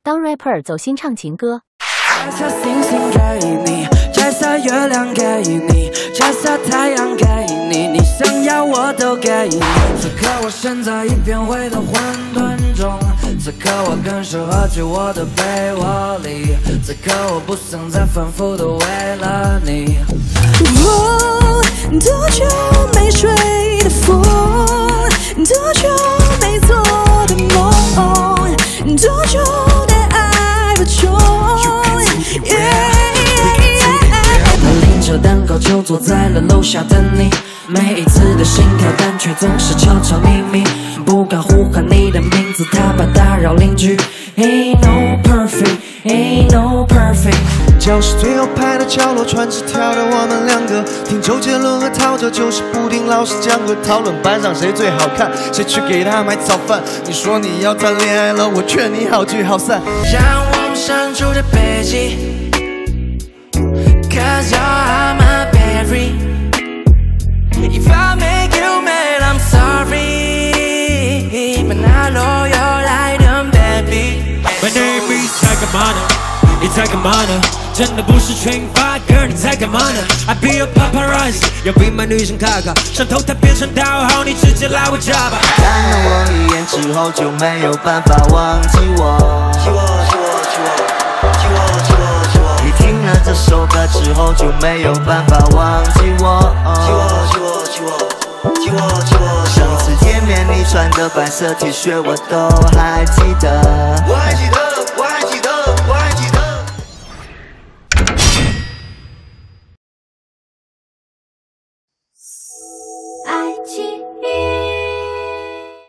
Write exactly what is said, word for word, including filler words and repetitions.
当 rapper 走心唱情歌。 摘下星星给你，摘下月亮给你，摘下太阳给你，你想要我都给你。此刻我身在一片灰的混沌中，此刻我更适合去我的被窝里，此刻我不想再反复的为了你。 哦，多久没睡的风，多久没做的梦，多久的爱不穷。 他拎着蛋糕就坐在了楼下等你，每一次的心跳但却总是悄悄咪咪，不敢呼喊你的名字，他怕打扰邻居。Ain't no perfect, ain't no perfect。 教室最后排的角落，传纸条的我们两个，听周杰伦和陶喆，就是不听老师讲课，讨论班上谁最好看，谁去给他买早饭。你说你要谈恋爱了，我劝你好聚好散。 让我们相处的背景 ，Cause you're my berry。If I make you mad, I'm sorry, but I know you're like them, baby. My name is Tiger Mana， 你在干嘛呢？真的不是群发 girl， 你在干嘛呢 ？I be a paparazzi， 要逼满女生卡卡，上头台变成大号，你直接来我家吧。 看了我一眼之后，就没有办法忘记我。记我，记我，记我，记我，记我，记我。你听了这首歌之后，就没有办法忘记我。记我，记我，记我，记我，记我。上次见面你穿的白色 T 恤，我都还记得。我还记得。